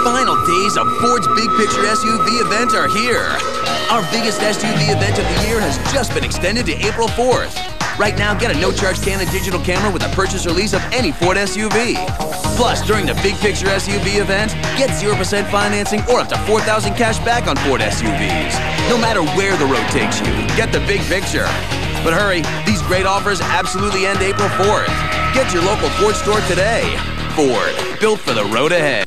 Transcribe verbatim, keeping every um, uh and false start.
final days of Ford's Big Picture S U V event are here. Our biggest S U V event of the year has just been extended to April fourth. Right now, get a no-charge Canon digital camera with a purchase or lease of any Ford S U V. Plus, during the Big Picture S U V event, get zero percent financing or up to four thousand dollars cash back on Ford S U Vs. No matter where the road takes you, get the big picture. But hurry, these great offers absolutely end April fourth. Get your local Ford store today. Ford, built for the road ahead.